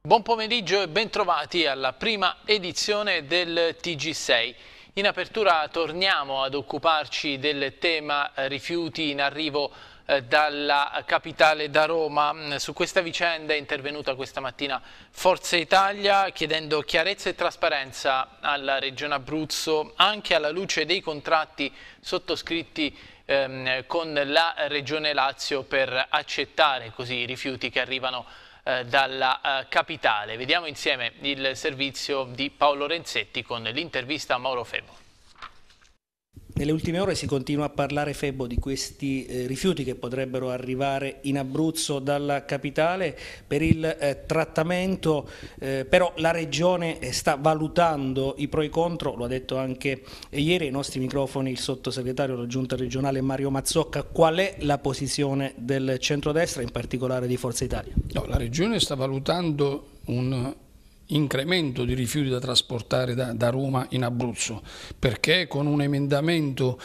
Buon pomeriggio e bentrovati alla prima edizione del TG6. In apertura torniamo ad occuparci del tema rifiuti in arrivo dalla capitale, da Roma. Su questa vicenda è intervenuta questa mattina Forza Italia chiedendo chiarezza e trasparenza alla Regione Abruzzo, anche alla luce dei contratti sottoscritti con la Regione Lazio per accettare così i rifiuti che arrivano dalla capitale. Vediamo insieme il servizio di Paolo Renzetti con l'intervista a Mauro Febo. Nelle ultime ore si continua a parlare, Febo, di questi rifiuti che potrebbero arrivare in Abruzzo dalla capitale per il trattamento, però la Regione sta valutando i pro e i contro, lo ha detto anche ieri ai nostri microfoni il sottosegretario della Giunta regionale Mario Mazzocca. Qual è la posizione del centrodestra, in particolare di Forza Italia? No, la Regione sta valutando un incremento di rifiuti da trasportare da Roma in Abruzzo, perché con un emendamento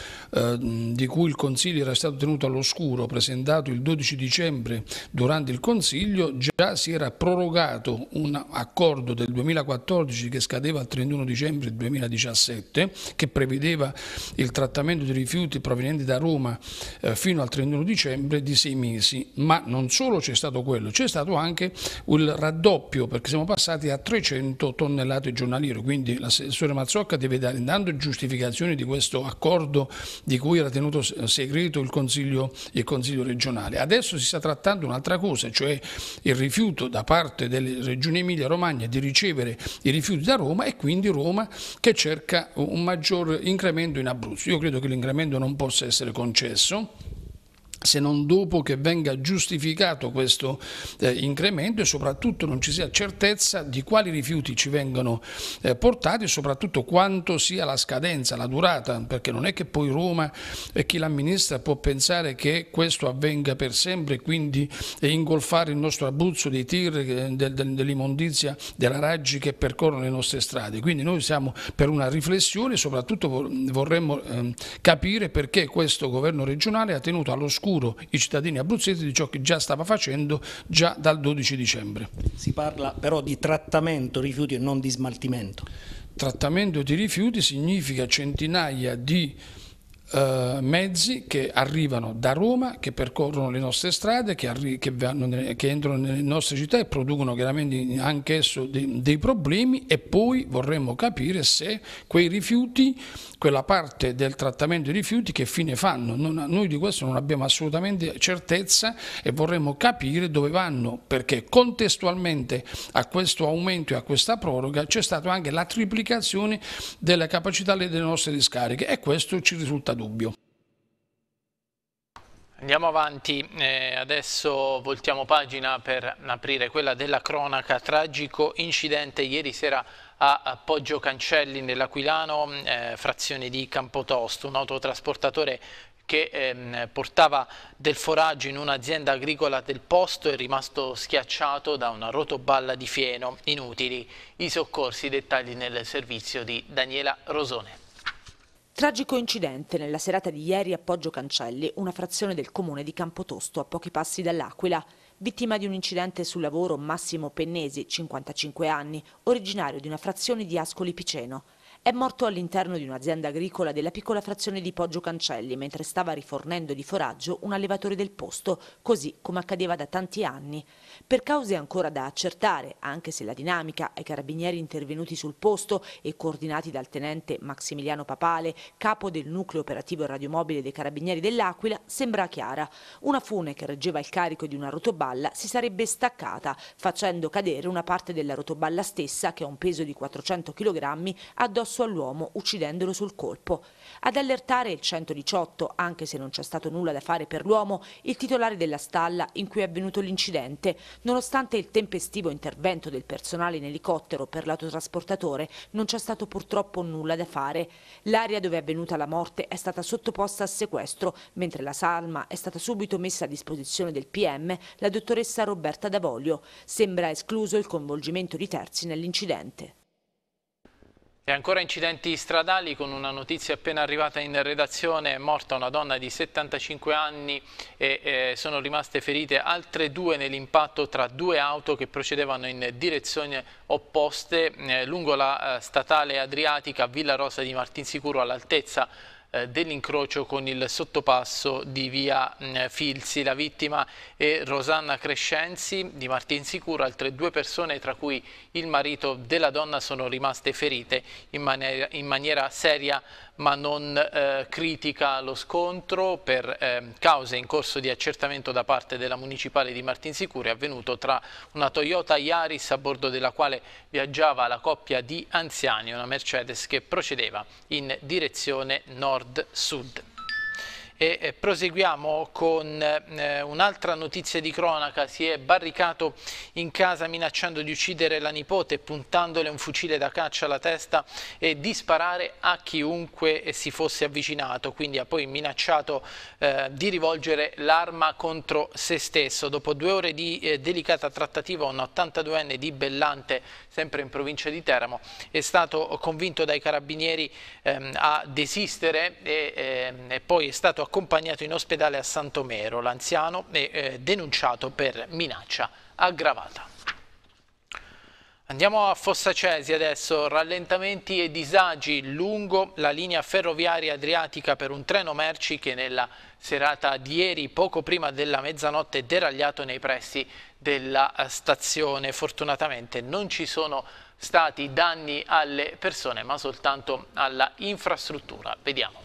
di cui il Consiglio era stato tenuto all'oscuro, presentato il 12 dicembre durante il Consiglio, già si era prorogato un accordo del 2014 che scadeva il 31 dicembre 2017, che prevedeva il trattamento di rifiuti provenienti da Roma fino al 31 dicembre di 6 mesi, ma non solo c'è stato quello, c'è stato anche il raddoppio, perché siamo passati a 300 tonnellate giornaliere, quindi l'assessore Mazzocca deve dare intanto giustificazioni di questo accordo di cui era tenuto segreto il Consiglio regionale. Adesso si sta trattando un'altra cosa, cioè il rifiuto da parte delle regioni Emilia-Romagna di ricevere i rifiuti da Roma e quindi Roma che cerca un maggior incremento in Abruzzo. Io credo che l'incremento non possa essere concesso se non dopo che venga giustificato questo incremento e soprattutto non ci sia certezza di quali rifiuti ci vengono portati e soprattutto quanto sia la scadenza, la durata, perché non è che poi Roma e chi l'amministra può pensare che questo avvenga per sempre e quindi ingolfare il nostro Abruzzo dei tir, dell'immondizia, della raggi che percorrono le nostre strade. Quindi noi siamo per una riflessione e soprattutto vorremmo capire perché questo governo regionale ha tenuto all'oscuro i cittadini abruzzesi di ciò che già stava facendo già dal 12 dicembre. Si parla però di trattamento rifiuti e non di smaltimento. Trattamento di rifiuti significa centinaia di mezzi che arrivano da Roma, che percorrono le nostre strade, che entrano nelle nostre città e producono chiaramente anch'esso dei problemi, e poi vorremmo capire se quei rifiuti, quella parte del trattamento dei rifiuti, che fine fanno. Noi di questo non abbiamo assolutamente certezza e vorremmo capire dove vanno, perché contestualmente a questo aumento e a questa proroga c'è stata anche la triplicazione della capacità delle nostre discariche e questo ci risulta dubbio. Andiamo avanti, adesso voltiamo pagina per aprire quella della cronaca. Tragico incidente ieri sera a Poggio Cancelli nell'Aquilano, frazione di Campotosto. Un autotrasportatore che portava del foraggio in un'azienda agricola del posto è rimasto schiacciato da una rotoballa di fieno. Inutili i soccorsi, dettagli nel servizio di Daniela Rosone. Tragico incidente nella serata di ieri a Poggio Cancelli, una frazione del comune di Campotosto, a pochi passi dall'Aquila. Vittima di un incidente sul lavoro Massimo Pennesi, 55 anni, originario di una frazione di Ascoli Piceno. È morto all'interno di un'azienda agricola della piccola frazione di Poggio Cancelli mentre stava rifornendo di foraggio un allevatore del posto, così come accadeva da tanti anni. Per cause ancora da accertare, anche se la dinamica ai carabinieri intervenuti sul posto e coordinati dal tenente Maximiliano Papale, capo del nucleo operativo radiomobile dei carabinieri dell'Aquila, sembra chiara. Una fune che reggeva il carico di una rotoballa si sarebbe staccata, facendo cadere una parte della rotoballa stessa, che ha un peso di 400 kg, addosso all'uomo, uccidendolo sul colpo. Ad allertare il 118, anche se non c'è stato nulla da fare per l'uomo, il titolare della stalla in cui è avvenuto l'incidente. Nonostante il tempestivo intervento del personale in elicottero per l'autotrasportatore, non c'è stato purtroppo nulla da fare. L'area dove è avvenuta la morte è stata sottoposta a sequestro, mentre la salma è stata subito messa a disposizione del PM, la dottoressa Roberta D'Avolio. Sembra escluso il coinvolgimento di terzi nell'incidente. E ancora incidenti stradali, con una notizia appena arrivata in redazione: è morta una donna di 75 anni e sono rimaste ferite altre due nell'impatto tra due auto che procedevano in direzioni opposte lungo la statale adriatica a Villarosa di Martinsicuro, all'altezza dell'incrocio con il sottopasso di via Filzi. La vittima è Rosanna Crescenzi di Martinsicuro. Altre due persone, tra cui il marito della donna, sono rimaste ferite in maniera seria ma non critica. Lo scontro, per cause in corso di accertamento da parte della municipale di Martinsicuro, è avvenuto tra una Toyota Yaris a bordo della quale viaggiava la coppia di anziani e una Mercedes che procedeva in direzione nord-sud. E proseguiamo con un'altra notizia di cronaca. Si è barricato in casa minacciando di uccidere la nipote, puntandole un fucile da caccia alla testa e di sparare a chiunque si fosse avvicinato. Quindi ha poi minacciato di rivolgere l'arma contro se stesso. Dopo 2 ore di delicata trattativa, un 82enne di Bellante, sempre in provincia di Teramo, è stato convinto dai carabinieri a desistere e poi è stato accompagnato in ospedale a Santomero. L'anziano è denunciato per minaccia aggravata. Andiamo a Fossacesi adesso. Rallentamenti e disagi lungo la linea ferroviaria adriatica per un treno merci che nella serata di ieri, poco prima della mezzanotte, è deragliato nei pressi della stazione. Fortunatamente non ci sono stati danni alle persone, ma soltanto alla infrastruttura. Vediamo.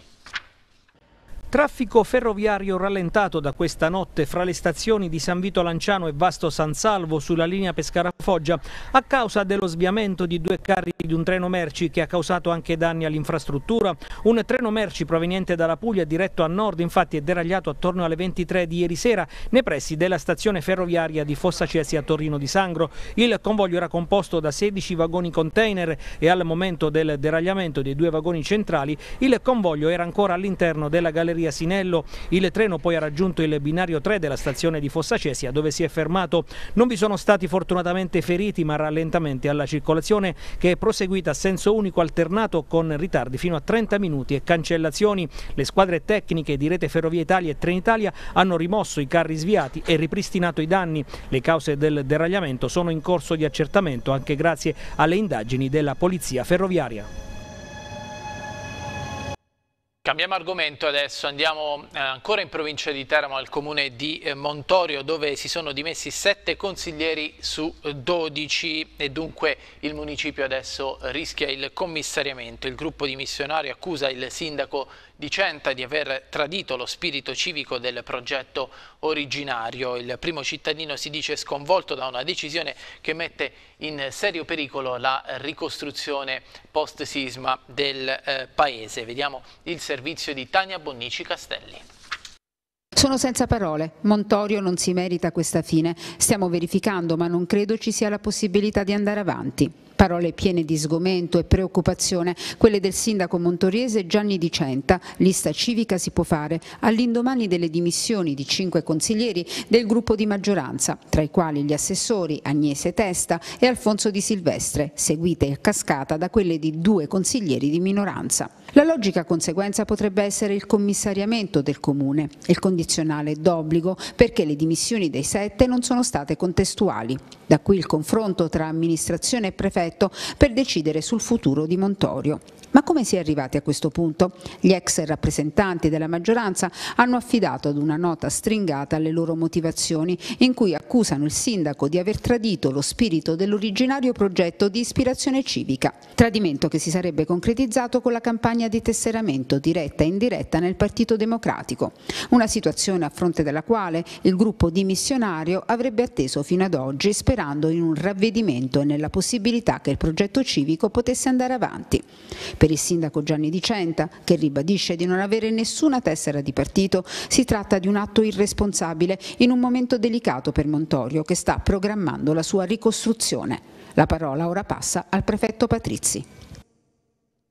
Traffico ferroviario rallentato da questa notte fra le stazioni di San Vito Lanciano e Vasto San Salvo sulla linea Pescara-Foggia a causa dello sviamento di 2 carri di un treno merci che ha causato anche danni all'infrastruttura. Un treno merci proveniente dalla Puglia diretto a nord infatti è deragliato attorno alle 23 di ieri sera nei pressi della stazione ferroviaria di Fossacesi a Torino di Sangro. Il convoglio era composto da 16 vagoni container e al momento del deragliamento dei 2 vagoni centrali il convoglio era ancora all'interno della galleria Sinello. Il treno poi ha raggiunto il binario 3 della stazione di Fossacesia, dove si è fermato. Non vi sono stati fortunatamente feriti, ma rallentamenti alla circolazione che è proseguita a senso unico alternato con ritardi fino a 30 minuti e cancellazioni. Le squadre tecniche di Rete Ferrovie Italia e Trenitalia hanno rimosso i carri sviati e ripristinato i danni. Le cause del deragliamento sono in corso di accertamento anche grazie alle indagini della Polizia Ferroviaria. Cambiamo argomento adesso, andiamo ancora in provincia di Teramo, al comune di Montorio, dove si sono dimessi 7 consiglieri su 12 e dunque il municipio adesso rischia il commissariamento. Il gruppo dimissionario accusa il sindaco di Centa di aver tradito lo spirito civico del progetto originario. Il primo cittadino si dice sconvolto da una decisione che mette in serio pericolo la ricostruzione post-sisma del paese. Vediamo il servizio di Tania Bonnici Castelli. Sono senza parole. Montorio non si merita questa fine. Stiamo verificando, ma non credo ci sia la possibilità di andare avanti. Parole piene di sgomento e preoccupazione, quelle del sindaco montoriese Gianni Di Centa. Lista civica si può fare all'indomani delle dimissioni di 5 consiglieri del gruppo di maggioranza, tra i quali gli assessori Agnese Testa e Alfonso Di Silvestre, seguite a cascata da quelle di 2 consiglieri di minoranza. La logica conseguenza potrebbe essere il commissariamento del comune, il condizionale d'obbligo perché le dimissioni dei 7 non sono state contestuali. Da qui il confronto tra amministrazione e prefetto per decidere sul futuro di Montorio. Ma come si è arrivati a questo punto? Gli ex rappresentanti della maggioranza hanno affidato ad una nota stringata le loro motivazioni, in cui accusano il sindaco di aver tradito lo spirito dell'originario progetto di ispirazione civica. Tradimento che si sarebbe concretizzato con la campagna di tesseramento diretta e indiretta nel Partito Democratico. Una situazione a fronte della quale il gruppo dimissionario avrebbe atteso fino ad oggi, sperando in un ravvedimento e nella possibilità che il progetto civico potesse andare avanti. Per il sindaco Gianni Di Centa, che ribadisce di non avere nessuna tessera di partito, si tratta di un atto irresponsabile in un momento delicato per Montorio, che sta programmando la sua ricostruzione. La parola ora passa al prefetto Patrizzi.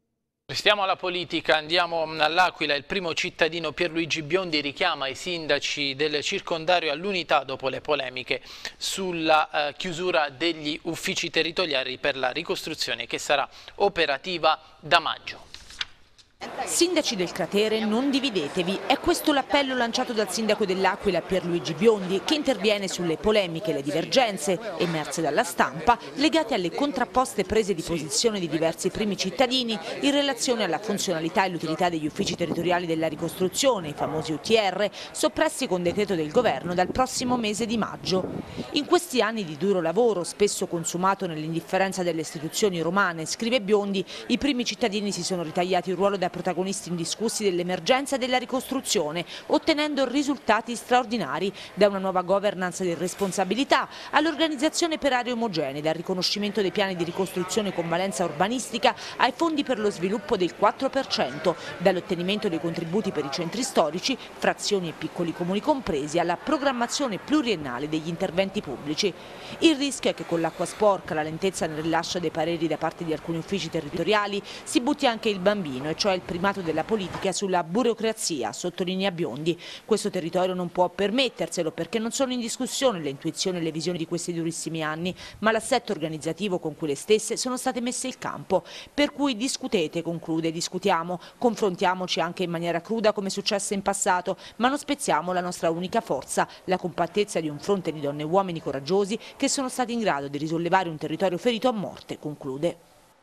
Restiamo alla politica, andiamo all'Aquila. Il primo cittadino Pierluigi Biondi richiama i sindaci del circondario all'unità dopo le polemiche sulla chiusura degli uffici territoriali per la ricostruzione che sarà operativa da maggio. Sindaci del cratere, non dividetevi. È questo l'appello lanciato dal sindaco dell'Aquila Pierluigi Biondi, che interviene sulle polemiche e le divergenze emerse dalla stampa legate alle contrapposte prese di posizione di diversi primi cittadini in relazione alla funzionalità e l'utilità degli uffici territoriali della ricostruzione, i famosi UTR, soppressi con decreto del governo dal prossimo mese di maggio. In questi anni di duro lavoro, spesso consumato nell'indifferenza delle istituzioni romane, scrive Biondi, i primi cittadini si sono ritagliati il ruolo da protagonisti indiscussi dell'emergenza e della ricostruzione, ottenendo risultati straordinari, da una nuova governance di responsabilità all'organizzazione per aree omogenee, dal riconoscimento dei piani di ricostruzione con valenza urbanistica ai fondi per lo sviluppo del 4%, dall'ottenimento dei contributi per i centri storici, frazioni e piccoli comuni compresi, alla programmazione pluriennale degli interventi pubblici. Il rischio è che con l'acqua sporca, la lentezza nel rilascio dei pareri da parte di alcuni uffici territoriali, si butti anche il bambino, e cioè il primato della politica sulla burocrazia, sottolinea Biondi. Questo territorio non può permetterselo perché non sono in discussione le intuizioni e le visioni di questi durissimi anni, ma l'assetto organizzativo con cui le stesse sono state messe in campo. Per cui discutete, conclude, discutiamo, confrontiamoci anche in maniera cruda come successe in passato, ma non spezziamo la nostra unica forza, la compattezza di un fronte di donne e uomini coraggiosi che sono stati in grado di risollevare un territorio ferito a morte, conclude.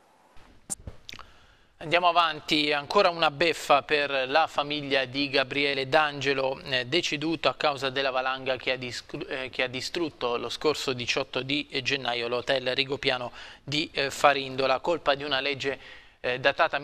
Andiamo avanti, ancora una beffa per la famiglia di Gabriele D'Angelo, deceduto a causa della valanga che ha distrutto lo scorso 18 di gennaio l'hotel Rigopiano di Farindola, colpa di una legge datata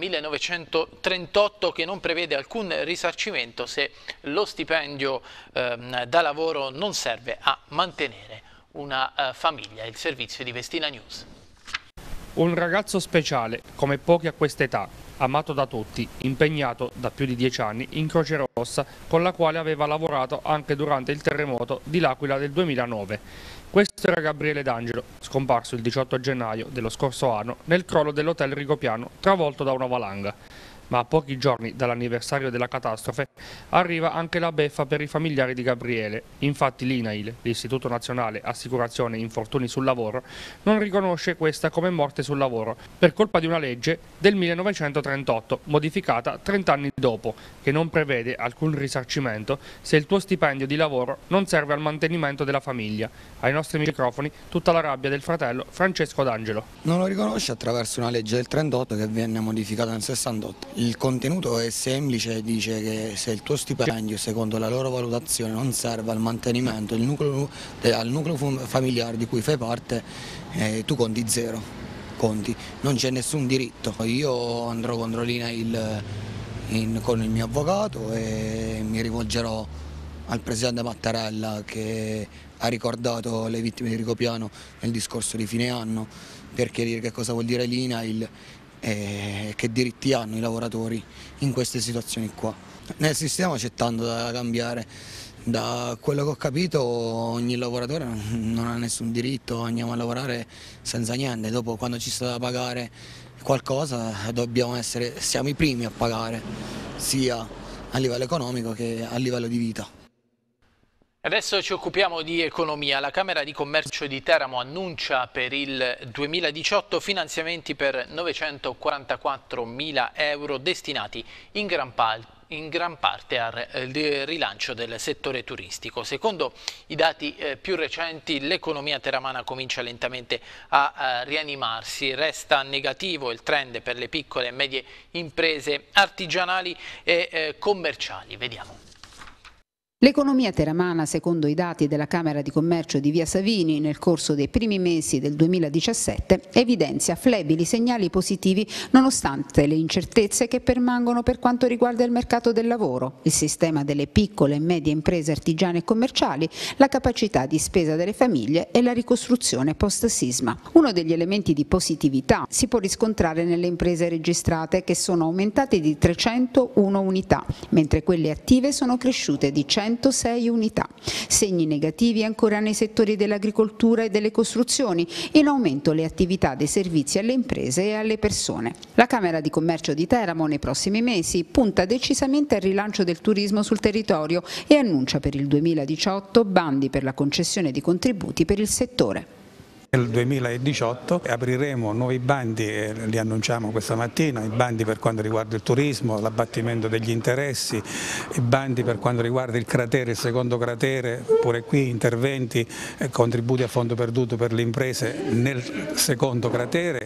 1938 che non prevede alcun risarcimento se lo stipendio da lavoro non serve a mantenere una famiglia. Il servizio di Vestina News. Un ragazzo speciale, come pochi a quest'età, amato da tutti, impegnato da più di 10 anni in Croce Rossa, con la quale aveva lavorato anche durante il terremoto di L'Aquila del 2009. Questo era Gabriele D'Angelo, scomparso il 18 gennaio dello scorso anno nel crollo dell'hotel Rigopiano, travolto da una valanga. Ma a pochi giorni dall'anniversario della catastrofe arriva anche la beffa per i familiari di Gabriele. Infatti l'INAIL, l'Istituto Nazionale Assicurazione Infortuni sul Lavoro, non riconosce questa come morte sul lavoro per colpa di una legge del 1938, modificata 30 anni dopo, che non prevede alcun risarcimento se il tuo stipendio di lavoro non serve al mantenimento della famiglia. Ai nostri microfoni tutta la rabbia del fratello Francesco D'Angelo. Non lo riconosce attraverso una legge del 38 che venne modificata nel 68. Il contenuto è semplice, dice che se il tuo stipendio, secondo la loro valutazione, non serve al mantenimento al nucleo familiare di cui fai parte, tu conti zero, non c'è nessun diritto. Io andrò contro l'INAIL con il mio avvocato e mi rivolgerò al presidente Mattarella che ha ricordato le vittime di Rigopiano nel discorso di fine anno, per chiarire che cosa vuol dire l'INAIL e che diritti hanno i lavoratori in queste situazioni qua. Nel sistema c'è tanto da cambiare, da quello che ho capito ogni lavoratore non ha nessun diritto, andiamo a lavorare senza niente, dopo quando ci sta da pagare qualcosa siamo i primi a pagare, sia a livello economico che a livello di vita. Adesso ci occupiamo di economia. La Camera di Commercio di Teramo annuncia per il 2018 finanziamenti per 944.000 euro destinati in gran parte al rilancio del settore turistico. Secondo i dati più recenti, l'economia teramana comincia lentamente a rianimarsi. Resta negativo il trend per le piccole e medie imprese artigianali e commerciali. Vediamo. L'economia teramana, secondo i dati della Camera di Commercio di Via Savini, nel corso dei primi mesi del 2017 evidenzia flebili segnali positivi nonostante le incertezze che permangono per quanto riguarda il mercato del lavoro, il sistema delle piccole e medie imprese artigiane e commerciali, la capacità di spesa delle famiglie e la ricostruzione post-sisma. Uno degli elementi di positività si può riscontrare nelle imprese registrate, che sono aumentate di 301 unità, mentre quelle attive sono cresciute di 100 106 unità. Segni negativi ancora nei settori dell'agricoltura e delle costruzioni, in aumento le attività dei servizi alle imprese e alle persone. La Camera di Commercio di Teramo nei prossimi mesi punta decisamente al rilancio del turismo sul territorio e annuncia per il 2018 bandi per la concessione di contributi per il settore. Nel 2018 apriremo nuovi bandi, li annunciamo questa mattina, i bandi per quanto riguarda il turismo, l'abbattimento degli interessi, i bandi per quanto riguarda il cratere, il secondo cratere, pure qui interventi, contributi a fondo perduto per le imprese nel secondo cratere,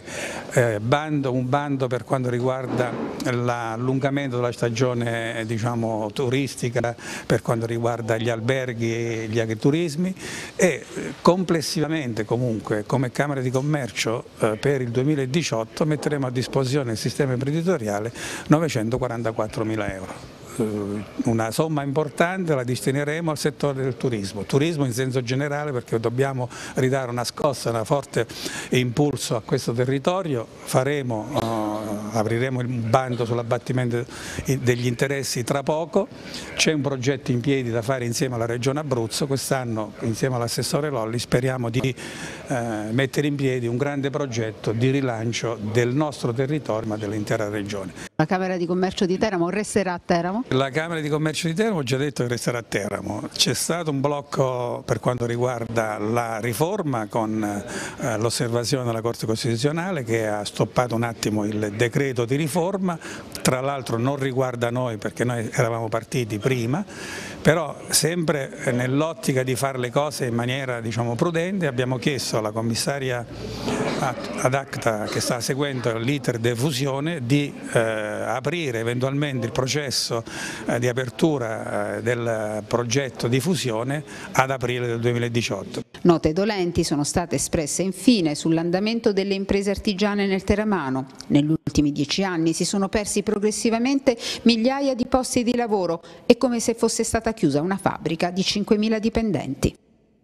un bando per quanto riguarda l'allungamento della stagione turistica, per quanto riguarda gli alberghi e gli agriturismi e complessivamente comunque come Camera di Commercio per il 2018 metteremo a disposizione del sistema imprenditoriale 944.000 euro. Una somma importante la destineremo al settore del turismo in senso generale, perché dobbiamo ridare una scossa, una forte impulso a questo territorio. Apriremo il bando sull'abbattimento degli interessi tra poco, c'è un progetto in piedi da fare insieme alla Regione Abruzzo, quest'anno insieme all'assessore Lolli speriamo di mettere in piedi un grande progetto di rilancio del nostro territorio ma dell'intera regione. La Camera di Commercio di Teramo resterà a Teramo? La Camera di Commercio di Teramo ho già detto che resterà a Teramo. C'è stato un blocco per quanto riguarda la riforma con l'osservazione della Corte Costituzionale che ha stoppato un attimo il decreto di riforma, tra l'altro non riguarda noi perché noi eravamo partiti prima, però sempre nell'ottica di fare le cose in maniera prudente abbiamo chiesto alla commissaria ad acta che sta seguendo l'iter di fusione di aprire eventualmente il processo di apertura del progetto di fusione ad aprile del 2018. Note dolenti sono state espresse infine sull'andamento delle imprese artigiane nel teramano. Negli ultimi 10 anni si sono persi progressivamente migliaia di posti di lavoro, è come se fosse stata chiusa una fabbrica di 5.000 dipendenti.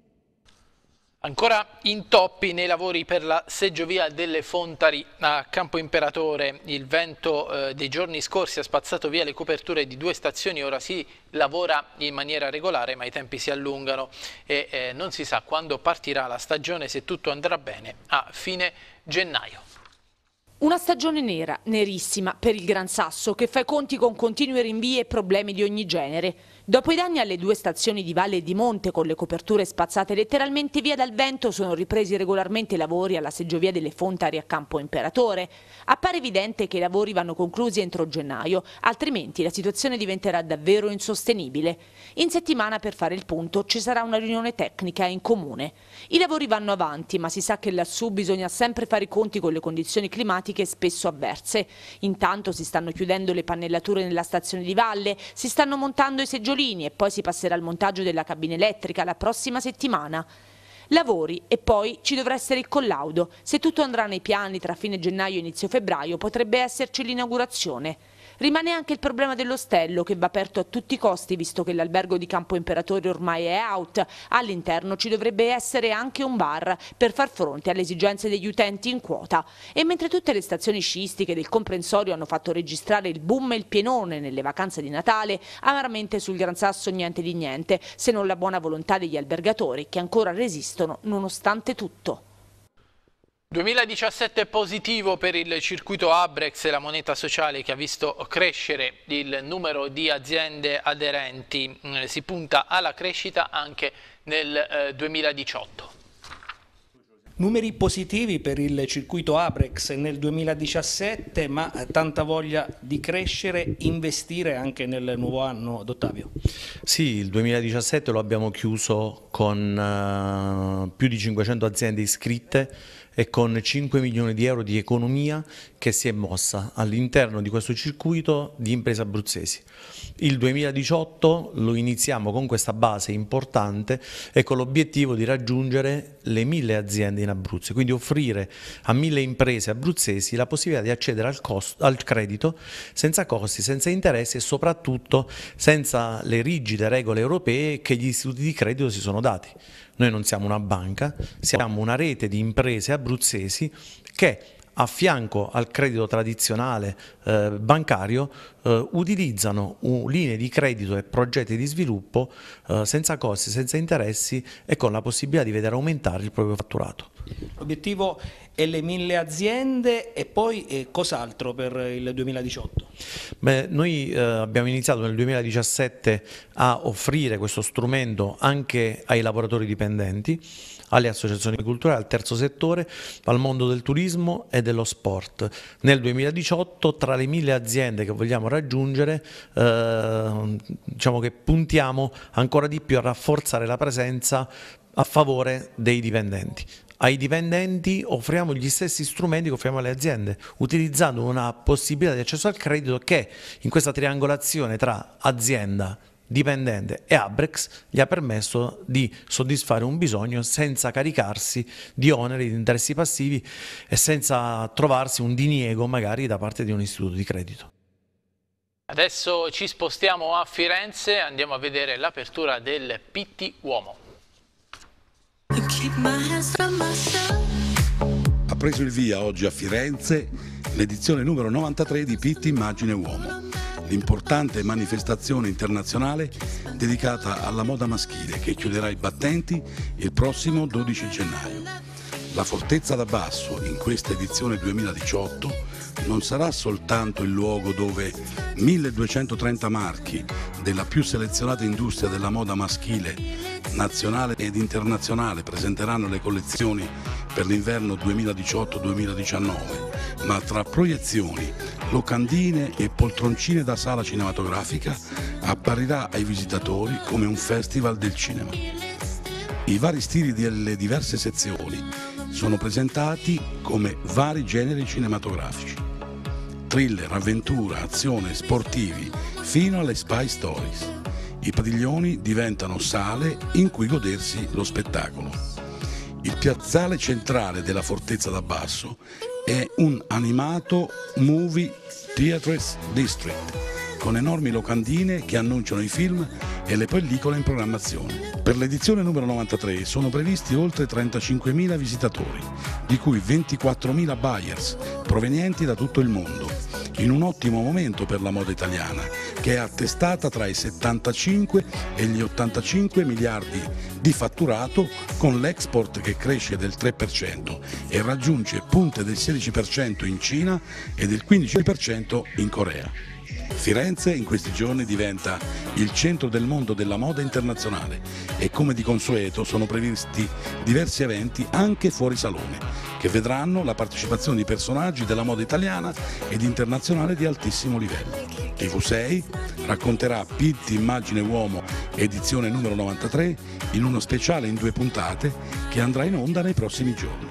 Ancora intoppi nei lavori per la seggiovia delle Fontari a Campo Imperatore. Il vento dei giorni scorsi ha spazzato via le coperture di 2 stazioni, ora si lavora in maniera regolare ma i tempi si allungano e non si sa quando partirà la stagione, se tutto andrà bene, a fine gennaio. Una stagione nera, nerissima per il Gran Sasso, che fa i conti con continui rinvii e problemi di ogni genere. Dopo i danni alle 2 stazioni di Valle e di Monte, con le coperture spazzate letteralmente via dal vento, sono ripresi regolarmente i lavori alla seggiovia delle Fontari a Campo Imperatore. Appare evidente che i lavori vanno conclusi entro gennaio, altrimenti la situazione diventerà davvero insostenibile. In settimana, per fare il punto, ci sarà una riunione tecnica in comune. I lavori vanno avanti, ma si sa che lassù bisogna sempre fare i conti con le condizioni climatiche spesso avverse. Intanto si stanno chiudendo le pannellature nella stazione di Valle, si stanno montando i seggiolini e poi si passerà al montaggio della cabina elettrica la prossima settimana. Lavori e poi ci dovrà essere il collaudo. Se tutto andrà nei piani, tra fine gennaio e inizio febbraio potrebbe esserci l'inaugurazione. Rimane anche il problema dell'ostello, che va aperto a tutti i costi visto che l'albergo di Campo Imperatore ormai è out. All'interno ci dovrebbe essere anche un bar per far fronte alle esigenze degli utenti in quota. E mentre tutte le stazioni sciistiche del comprensorio hanno fatto registrare il boom e il pienone nelle vacanze di Natale, amaramente sul Gran Sasso niente di niente, se non la buona volontà degli albergatori che ancora resistono nonostante tutto. 2017 positivo per il circuito Abrex e la moneta sociale, che ha visto crescere il numero di aziende aderenti. Si punta alla crescita anche nel 2018. Numeri positivi per il circuito Abrex nel 2017, ma tanta voglia di crescere, investire anche nel nuovo anno, D'Ottavio. Sì, il 2017 lo abbiamo chiuso con più di 500 aziende iscritte e con 5 milioni di euro di economia che si è mossa all'interno di questo circuito di imprese abruzzesi. Il 2018 lo iniziamo con questa base importante e con l'obiettivo di raggiungere le 1000 aziende in Abruzzo, quindi offrire a 1000 imprese abruzzesi la possibilità di accedere al credito senza costi, senza interessi e soprattutto senza le rigide regole europee che gli istituti di credito si sono dati. Noi non siamo una banca, siamo una rete di imprese abruzzesi che a fianco al credito tradizionale bancario utilizzano linee di credito e progetti di sviluppo senza costi, senza interessi e con la possibilità di vedere aumentare il proprio fatturato. L'obiettivo è le 1000 aziende e poi cos'altro per il 2018? Beh, noi abbiamo iniziato nel 2017 a offrire questo strumento anche ai lavoratori dipendenti, alle associazioni culturali, al terzo settore, al mondo del turismo e dello sport. Nel 2018 tra le 1000 aziende che vogliamo raggiungere diciamo che puntiamo ancora di più a rafforzare la presenza a favore dei dipendenti. Ai dipendenti offriamo gli stessi strumenti che offriamo alle aziende, utilizzando una possibilità di accesso al credito che in questa triangolazione tra azienda, dipendente e Abrex gli ha permesso di soddisfare un bisogno senza caricarsi di oneri, di interessi passivi e senza trovarsi un diniego magari da parte di un istituto di credito. Adesso ci spostiamo a Firenze, andiamo a vedere l'apertura del PT Uomo. Ha preso il via oggi a Firenze l'edizione numero 93 di PT Immagine Uomo, l'importante manifestazione internazionale dedicata alla moda maschile che chiuderà i battenti il prossimo 12 gennaio. La Fortezza da Basso in questa edizione 2018 non sarà soltanto il luogo dove 1230 marchi della più selezionata industria della moda maschile nazionale ed internazionale presenteranno le collezioni per l'inverno 2018-2019, ma tra proiezioni, locandine e poltroncine da sala cinematografica apparirà ai visitatori come un festival del cinema. I vari stili delle diverse sezioni sono presentati come vari generi cinematografici: thriller, avventura, azione, sportivi, fino alle spy stories. I padiglioni diventano sale in cui godersi lo spettacolo. Il piazzale centrale della Fortezza da Basso è un animato Movie Theatres District, con enormi locandine che annunciano i film e le pellicole in programmazione. Per l'edizione numero 93 sono previsti oltre 35.000 visitatori, di cui 24.000 buyers provenienti da tutto il mondo, in un ottimo momento per la moda italiana, che è attestata tra i 75 e gli 85 miliardi di fatturato, con l'export che cresce del 3% e raggiunge punte del 16% in Cina e del 15% in Corea. Firenze in questi giorni diventa il centro del mondo della moda internazionale e come di consueto sono previsti diversi eventi anche fuori salone che vedranno la partecipazione di personaggi della moda italiana ed internazionale di altissimo livello. TV6 racconterà PT Immagine Uomo edizione numero 93 in uno speciale in 2 puntate che andrà in onda nei prossimi giorni.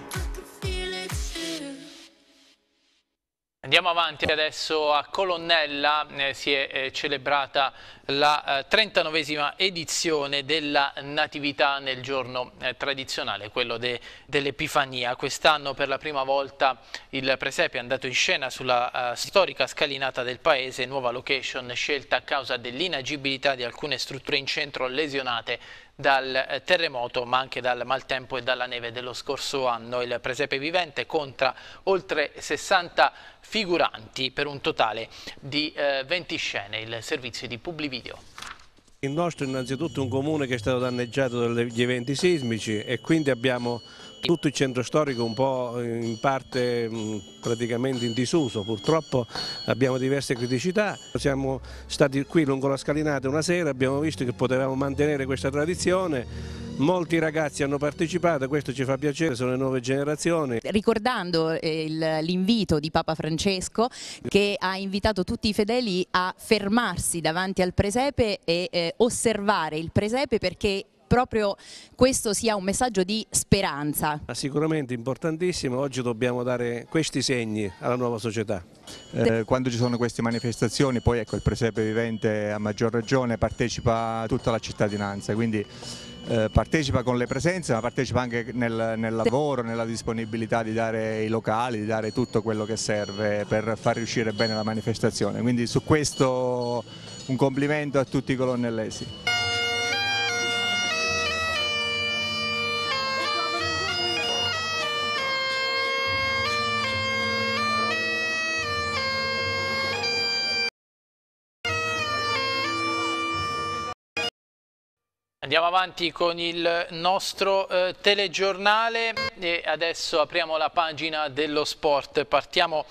Andiamo avanti adesso a Colonnella, si è celebrata la 39esima edizione della Natività nel giorno tradizionale, quello dell'Epifania. Quest'anno per la prima volta il presepe è andato in scena sulla storica scalinata del paese, nuova location scelta a causa dell'inagibilità di alcune strutture in centro lesionate dal terremoto ma anche dal maltempo e dalla neve dello scorso anno. Il presepe vivente conta oltre 60 figuranti per un totale di 20 scene. Il servizio di Publivideo. Il nostro è innanzitutto un comune che è stato danneggiato dagli eventi sismici e quindi abbiamo tutto il centro storico un po' in parte praticamente in disuso. Purtroppo abbiamo diverse criticità. Siamo stati qui lungo la scalinata una sera, abbiamo visto che potevamo mantenere questa tradizione. Molti ragazzi hanno partecipato, questo ci fa piacere, sono le nuove generazioni. Ricordando l'invito di Papa Francesco che ha invitato tutti i fedeli a fermarsi davanti al presepe e osservare il presepe perché proprio questo sia un messaggio di speranza. Sicuramente importantissimo, oggi dobbiamo dare questi segni alla nuova società. Quando ci sono queste manifestazioni poi ecco, il presepe vivente a maggior ragione partecipa a tutta la cittadinanza, quindi partecipa con le presenze ma partecipa anche nel lavoro, nella disponibilità di dare i locali, di dare tutto quello che serve per far riuscire bene la manifestazione, quindi su questo un complimento a tutti i colonnellesi. Andiamo avanti con il nostro telegiornale e adesso apriamo la pagina dello sport. Partiamo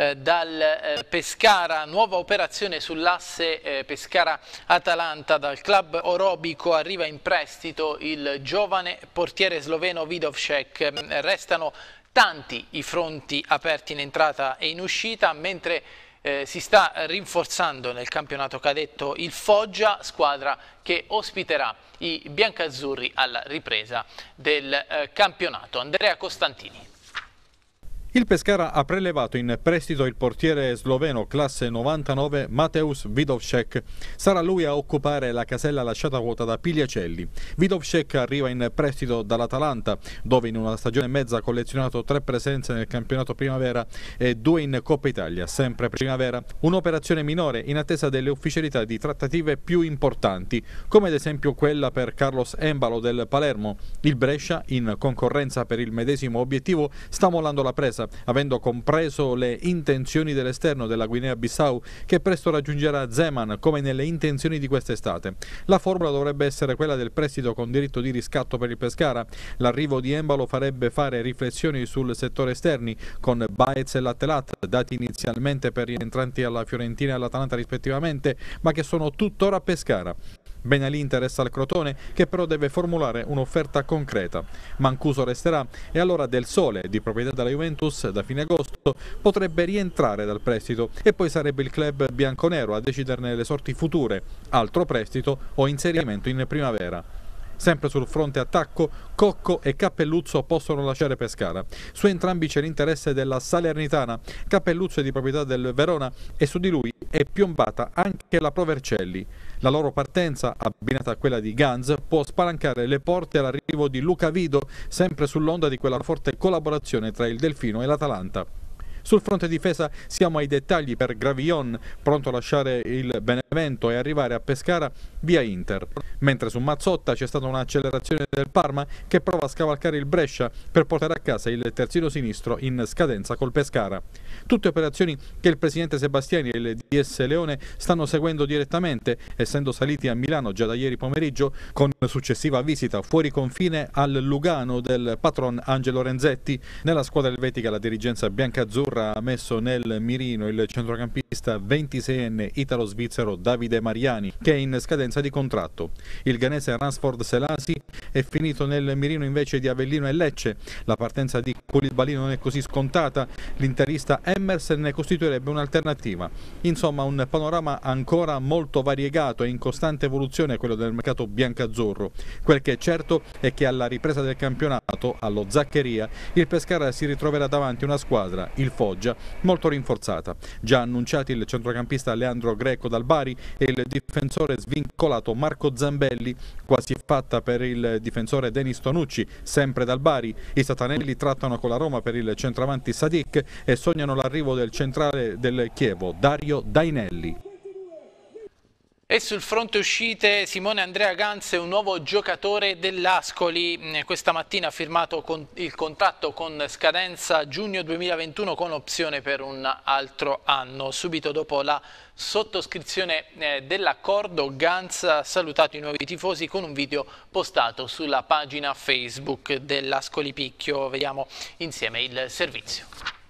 dal Pescara, nuova operazione sull'asse Pescara-Atalanta. Dal club orobico arriva in prestito il giovane portiere sloveno Vidovšek. Restano tanti i fronti aperti in entrata e in uscita, mentre si sta rinforzando nel campionato cadetto il Foggia, squadra che ospiterà i biancazzurri alla ripresa del campionato. Andrea Costantini. Il Pescara ha prelevato in prestito il portiere sloveno classe 99 Mateusz Vidovšek. Sarà lui a occupare la casella lasciata vuota da Pigliacelli. Vidovšek arriva in prestito dall'Atalanta, dove in una stagione e mezza ha collezionato 3 presenze nel campionato primavera e 2 in Coppa Italia, sempre primavera. Un'operazione minore in attesa delle ufficialità di trattative più importanti, come ad esempio quella per Carlos Embalo del Palermo. Il Brescia, in concorrenza per il medesimo obiettivo, sta mollando la presa, avendo compreso le intenzioni dell'esterno della Guinea-Bissau, che presto raggiungerà Zeman come nelle intenzioni di quest'estate. La formula dovrebbe essere quella del prestito con diritto di riscatto per il Pescara. L'arrivo di Embalo farebbe fare riflessioni sul settore esterni, con Baez e Lattelat dati inizialmente per rientranti alla Fiorentina e all'Atalanta rispettivamente, ma che sono tuttora a Pescara. Benalì interessa al Crotone, che però deve formulare un'offerta concreta. Mancuso resterà e allora Del Sole, di proprietà della Juventus, da fine agosto potrebbe rientrare dal prestito e poi sarebbe il club bianconero a deciderne le sorti future, altro prestito o inserimento in primavera. Sempre sul fronte attacco, Cocco e Cappelluzzo possono lasciare Pescara. Su entrambi c'è l'interesse della Salernitana. Cappelluzzo è di proprietà del Verona e su di lui è piombata anche la Provercelli. La loro partenza, abbinata a quella di Ganz, può spalancare le porte all'arrivo di Luca Vido, sempre sull'onda di quella forte collaborazione tra il Delfino e l'Atalanta. Sul fronte difesa siamo ai dettagli per Gravillon, pronto a lasciare il Benevento e arrivare a Pescara via Inter, mentre su Mazzotta c'è stata un'accelerazione del Parma che prova a scavalcare il Brescia per portare a casa il terzino sinistro in scadenza col Pescara. Tutte operazioni che il presidente Sebastiani e il DS Leone stanno seguendo direttamente, essendo saliti a Milano già da ieri pomeriggio, con successiva visita fuori confine al Lugano del patron Angelo Renzetti. Nella squadra elvetica la dirigenza biancazzurra ha messo nel mirino il centrocampista 26enne italo-svizzero Davide Mariani, che è in scadenza di contratto. Il ghanese Ransford Selasi è finito nel mirino invece di Avellino e Lecce. La partenza di Koulibaly non è così scontata, l'interista Emerson ne costituirebbe un'alternativa. Insomma, un panorama ancora molto variegato e in costante evoluzione quello del mercato biancazzurro. Quel che è certo è che alla ripresa del campionato, allo Zaccheria, il Pescara si ritroverà davanti una squadra, il Foggia, molto rinforzata. Già annunciati il centrocampista Leandro Greco dal Bari e il difensore svincolato Marco Zambelli, quasi fatta per il difensore Denis Tonucci, sempre dal Bari. I satanelli trattano con la Roma per il centravanti Sadik e sognano l'arrivo del centrale del Chievo, Dario Dainelli. E sul fronte uscite Simone Andrea Ganz è un nuovo giocatore dell'Ascoli. Questa mattina ha firmato il contratto con scadenza giugno 2021 con opzione per un altro anno. Subito dopo la sottoscrizione dell'accordo, Ganz ha salutato i nuovi tifosi con un video postato sulla pagina Facebook dell'Ascoli Picchio. Vediamo insieme il servizio.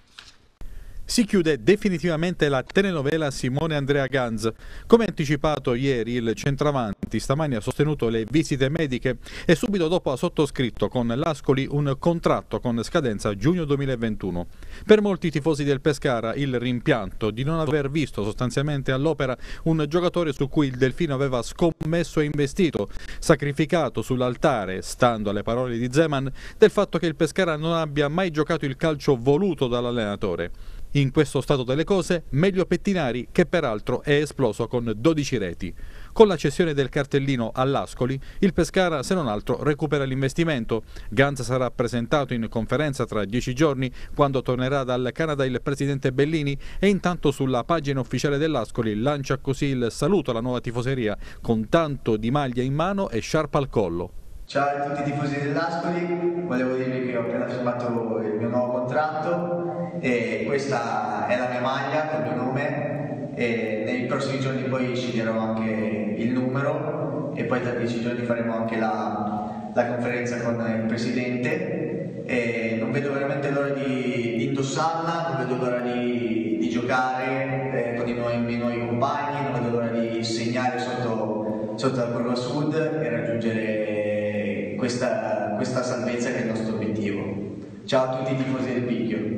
Si chiude definitivamente la telenovela Simone Andrea Ganz. Come anticipato ieri, il centravanti stamani ha sostenuto le visite mediche e subito dopo ha sottoscritto con l'Ascoli un contratto con scadenza giugno 2021. Per molti tifosi del Pescara il rimpianto di non aver visto sostanzialmente all'opera un giocatore su cui il Delfino aveva scommesso e investito, sacrificato sull'altare, stando alle parole di Zeman, del fatto che il Pescara non abbia mai giocato il calcio voluto dall'allenatore. In questo stato delle cose, meglio Pettinari, che peraltro è esploso con 12 reti. Con la cessione del cartellino all'Ascoli, il Pescara, se non altro, recupera l'investimento. Ganz sarà presentato in conferenza tra 10 giorni, quando tornerà dal Canada il presidente Bellini, e intanto sulla pagina ufficiale dell'Ascoli lancia così il saluto alla nuova tifoseria, con tanto di maglia in mano e sciarpa al collo. Ciao a tutti i tifosi dell'Ascoli, volevo dirvi che ho appena firmato il mio nuovo contratto e questa è la mia maglia con il mio nome e nei prossimi giorni poi sceglierò anche il numero e poi tra 10 giorni faremo anche la conferenza con il presidente e non vedo veramente l'ora di indossarla, non vedo l'ora di giocare con i nuovi compagni, non vedo l'ora di segnare sotto la curva sud e raggiungere questa salvezza che è il nostro obiettivo. Ciao a tutti i tifosi del Picchio.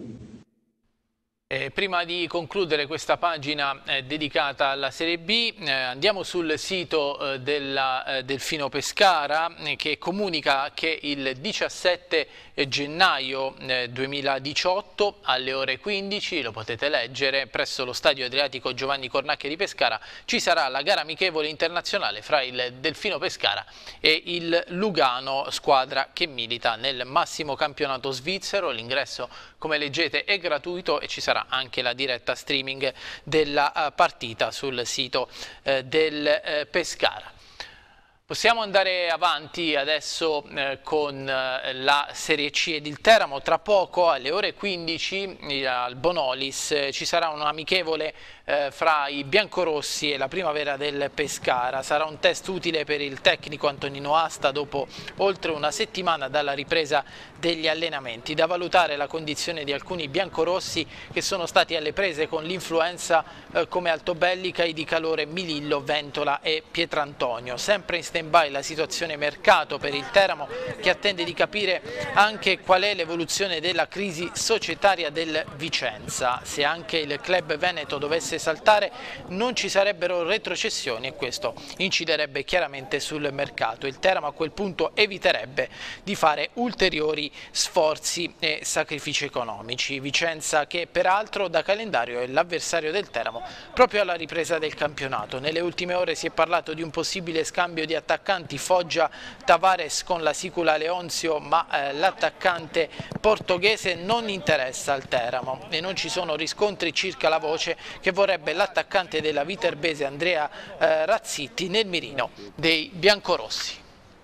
Prima di concludere questa pagina dedicata alla Serie B, andiamo sul sito del Delfino Pescara che comunica che il 17 gennaio 2018 alle ore 15, lo potete leggere, presso lo Stadio Adriatico Giovanni Cornacchia di Pescara ci sarà la gara amichevole internazionale fra il Delfino Pescara e il Lugano, squadra che milita nel massimo campionato svizzero. L'ingresso, come leggete, è gratuito e ci sarà anche la diretta streaming della partita sul sito del Pescara. Possiamo andare avanti adesso con la Serie C ed il Teramo. Tra poco alle ore 15 al Bonolis ci sarà un amichevole fra i biancorossi e la Primavera del Pescara. Sarà un test utile per il tecnico Antonino Asta dopo oltre una settimana dalla ripresa degli allenamenti. Da valutare la condizione di alcuni biancorossi che sono stati alle prese con l'influenza come Altobellica, Di Calore, Milillo, Ventola e Pietrantonio. Sempre in stand-by la situazione mercato per il Teramo, che attende di capire anche qual è l'evoluzione della crisi societaria del Vicenza. Se anche il club veneto dovesse saltare non ci sarebbero retrocessioni e questo inciderebbe chiaramente sul mercato. Il Teramo a quel punto eviterebbe di fare ulteriori sforzi e sacrifici economici. Vicenza che peraltro da calendario è l'avversario del Teramo proprio alla ripresa del campionato. Nelle ultime ore si è parlato di un possibile scambio di attaccanti Foggia-Tavares con la Sicula Leonzio, ma l'attaccante portoghese non interessa al Teramo e non ci sono riscontri circa la voce che vorrebbe l'attaccante della Viterbese Andrea Razzitti nel mirino dei biancorossi.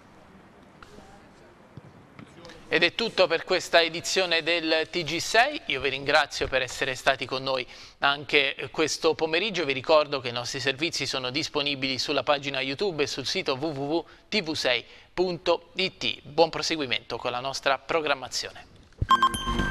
Ed è tutto per questa edizione del TG6, io vi ringrazio per essere stati con noi anche questo pomeriggio, vi ricordo che i nostri servizi sono disponibili sulla pagina YouTube e sul sito www.tv6.it. Buon proseguimento con la nostra programmazione.